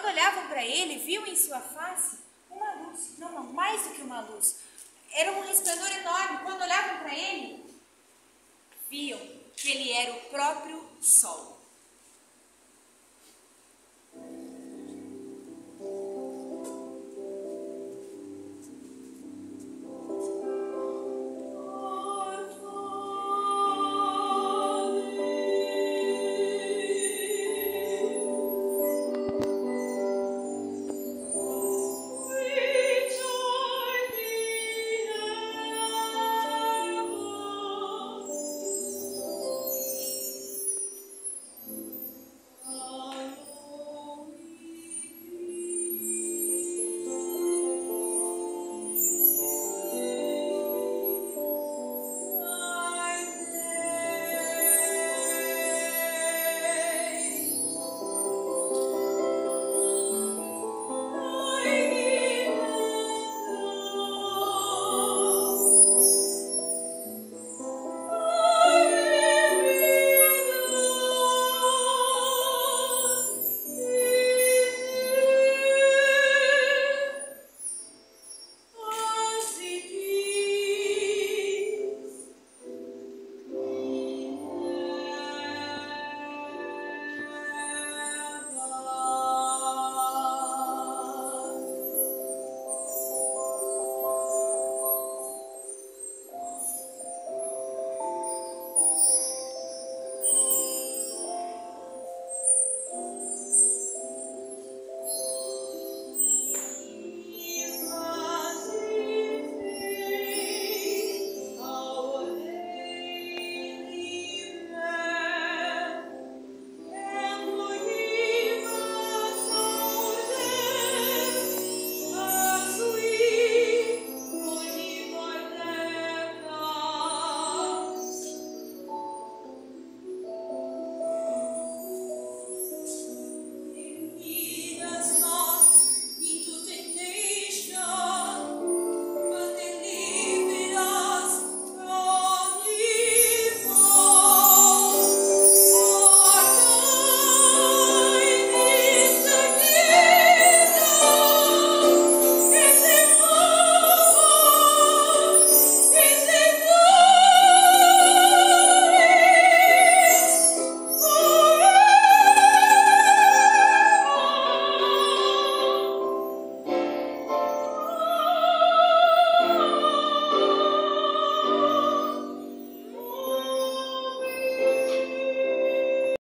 quando olhavam para ele, viam em sua face uma luz. Não, mais do que uma luz. Era um resplendor enorme. Quando olhavam para ele, viam que ele era o próprio sol.